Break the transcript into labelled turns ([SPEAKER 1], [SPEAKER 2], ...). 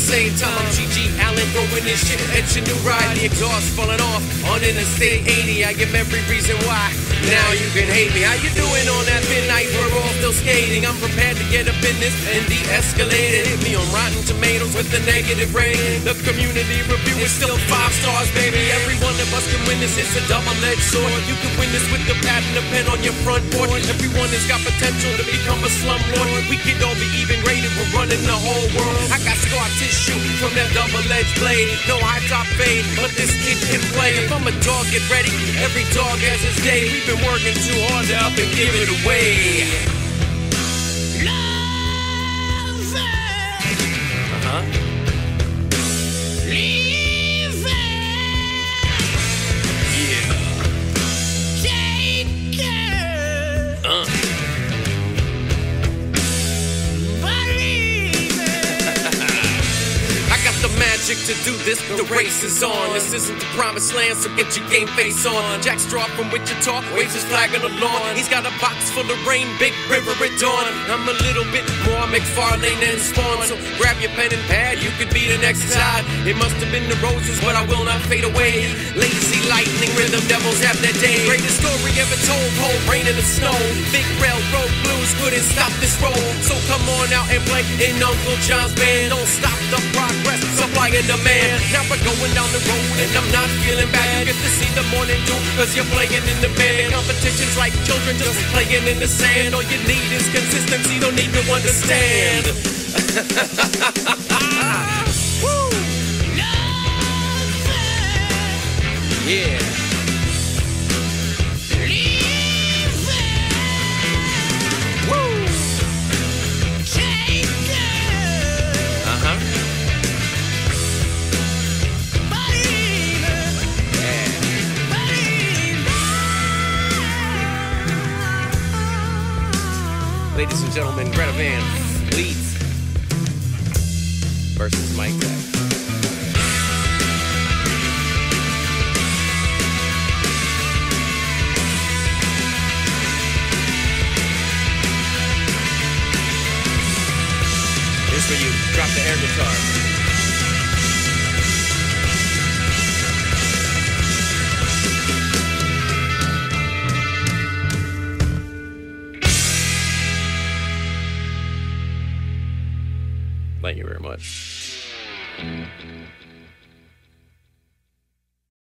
[SPEAKER 1] same time I'm G.G. Allen throwing this shit at your new ride. The exhaust falling off on Interstate 80. I give every reason why. Now you can hate me. How you doing on that midnight? We're all still skating. I'm prepared to get up in this and de-escalate it. Hit me on Rotten Tomatoes with the negative rating. The community review is still 5 stars, baby. Every one of us can win this. It's a double-edged sword. You can win this with the pad and the pen on your front porch. Everyone has got potential to become a slumlord. We could all be even rated. We're running the whole world. I got scar tissue from that double-edged blade. No high top fade, but this kid can play. If I'm a dog, get ready. Every dog has his day. We've been working too hard to up and give it away. Love it. Leave it. Yeah. Take it. Believe it. I got the magic to do this, the race is on. This isn't the promised land, so get your game face on. Jack Straw from Wichita waves his flag on the lawn. He's got a box full of rain, big river at dawn. I'm a little bit more McFarlane than Spawn, so grab your pen and pad, you could be the next tide. It must have been the roses, but I will not fade away. Lazy lightning, rhythm devils have their day. Greatest story ever told, cold rain in the snow. Big railroad blues couldn't stop this roll. So come on out and play in Uncle John's band. Don't stop the progress, supply and demand. Now we're going down the road and I'm not feeling bad. You get to see the morning dew, cause you're playing in the band. Competition's like children just playing in the sand. All you need is consistency, don't need to understand. Woo! Yeah. Ladies and gentlemen, Greta Van Fleet versus Mixtape.